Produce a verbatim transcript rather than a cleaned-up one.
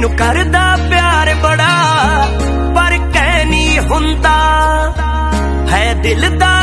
मैनू करदा प्यार बड़ा पर कह नहीं हुंदा है दिल दा